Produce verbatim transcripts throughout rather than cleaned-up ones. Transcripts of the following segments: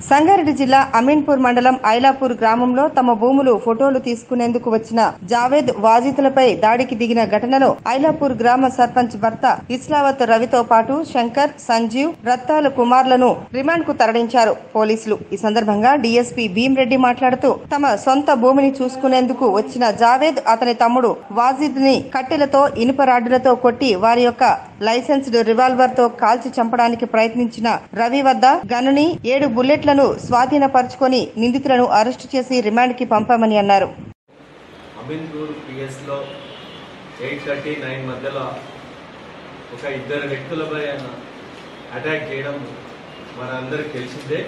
సంగారెడ్డి జిల్లా అమీన్పూర్ మండలం ఐలాపూర్ గ్రామంలో తమ భూములు ఫోటోలు తీసుకునేందుకు వచ్చిన జావేద్ వాజితులపై దాడికి దిగిన ఘటనలో ఐలాపూర్ గ్రామ సర్పంచ్ భర్త ఇస్లావత్ రవితో పాటు శంకర్, సంజీవ్, రత్తాల కుమార్లను రిమాండ్ కు తరలించారు పోలీసులు. ఈ సందర్భంగా డీఎస్పీ భీమ్రెడ్డి మాట్లాడుతూ తమ సొంత భూమిని చూసుకునేందుకు వచ్చిన జావేద్, అతని తమ్ముడు వాజిద్ ని కట్టెలతో, ఇనుప రాడ్డులతో కొట్టి వారి యొక్క లైసెన్స్డ్ రివాల్వర్ తో కాల్చి చంపడానికి ప్రయత్నించిన రవి వద్ద గనుని, ఏడు బుల్లెట్లను స్వాధీనపరుచుకొని నిందితులను అరెస్టు చేసి రిమాండ్ కి పంపామని అన్నారు. అమీన్పూర్ పిఎస్ లో ఎయిట్ థర్టీ నైన్ మధ్యలో ఒక ఇద్దరు వ్యక్తులపై అటాక్ చేయడం మనందరికి తెలిసిందే.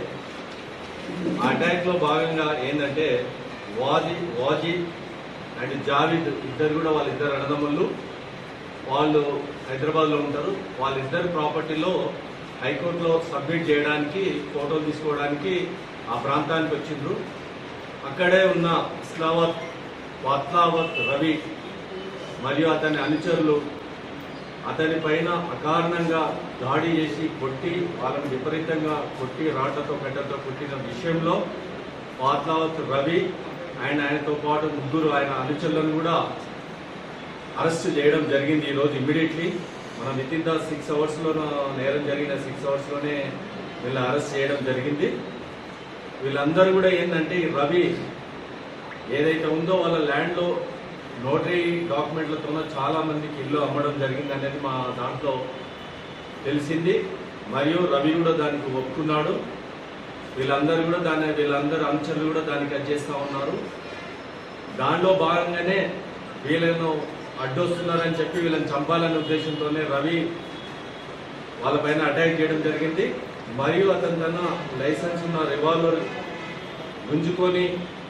ఆ అటాక్ లో భాగంగా ఏంటంటే వాజీ వాజీ అండ్ జావిద్ ఇద్దరు కూడా వాళ్ళిద్దరు అన్నదమ్ముళ్ళు. వాళ్ళు హైదరాబాద్ లో ఉంటారు. వాళ్ళిద్దరు ప్రాపర్టీలో హైకోర్టులో సబ్మిట్ చేయడానికి, ఫోటోలు తీసుకోవడానికి ఆ ప్రాంతానికి వచ్చిండ్రు. అక్కడే ఉన్న ఇస్లావత్ వాత్లావత్ రవి మరియు అతని అనుచరులు అతని పైన అకారణంగా దాడి చేసి కొట్టి, వాళ్ళని విపరీతంగా కొట్టి రాళ్లతో కట్టెలతో కొట్టిన విషయంలో వాత్లావత్ రవి అండ్ ఆయనతో పాటు ముగ్గురు ఆయన అనుచరులను కూడా అరెస్ట్ చేయడం జరిగింది. ఈరోజు ఇమ్మీడియట్లీ మనం within the six hours లో నేరం జరిగిన సిక్స్ అవర్స్ లోనే వీళ్ళని అరెస్ట్ చేయడం జరిగింది. వీళ్ళందరూ కూడా ఏంటంటే ఈ రవి ఏదైతే ఉందో వాళ్ళ ల్యాండ్ లో నోటరీ డాక్యుమెంట్లతో చాలా మందికి ఇల్లు అమ్మడం జరిగింది అనేది మా దాంట్లో తెలిసింది. మరియు రవి కూడా దానికి ఒప్పుకున్నాడు. వీళ్ళందరూ కూడా దాన్ని వీళ్ళందరూ అనుచరులు కూడా దానికి అది చేస్తూ ఉన్నారు. దానిలో భాగంగానే వీళ్ళను అడ్డొస్తున్నారని చెప్పి వీళ్ళని చంపాలనే ఉద్దేశంతోనే రవి వాళ్ళపైన అటాక్ చేయడం జరిగింది. మరియు అతని తన లైసెన్స్ ఉన్న రివాల్వర్ గుంజుకొని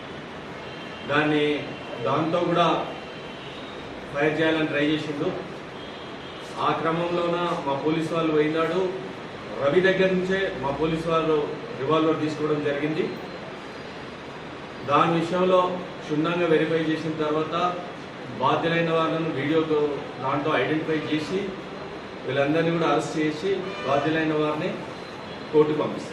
దాన్ని దాంతో కూడా ఫైర్ చేయాలని ట్రై చేసిండు. ఆ క్రమంలోన మా పోలీసు వాళ్ళు పోయినాడు. రవి దగ్గర నుంచే మా పోలీసు వాళ్ళు రివాల్వర్ తీసుకోవడం జరిగింది. దాని విషయంలో క్షుణ్ణంగా వెరిఫై చేసిన తర్వాత బాధ్యులైన వాళ్ళను వీడియోతో దాంట్లో ఐడెంటిఫై చేసి వీళ్ళందరినీ కూడా అరెస్ట్ చేసి బాధ్యులైన వారిని కోర్టుకు పంపిస్తారు.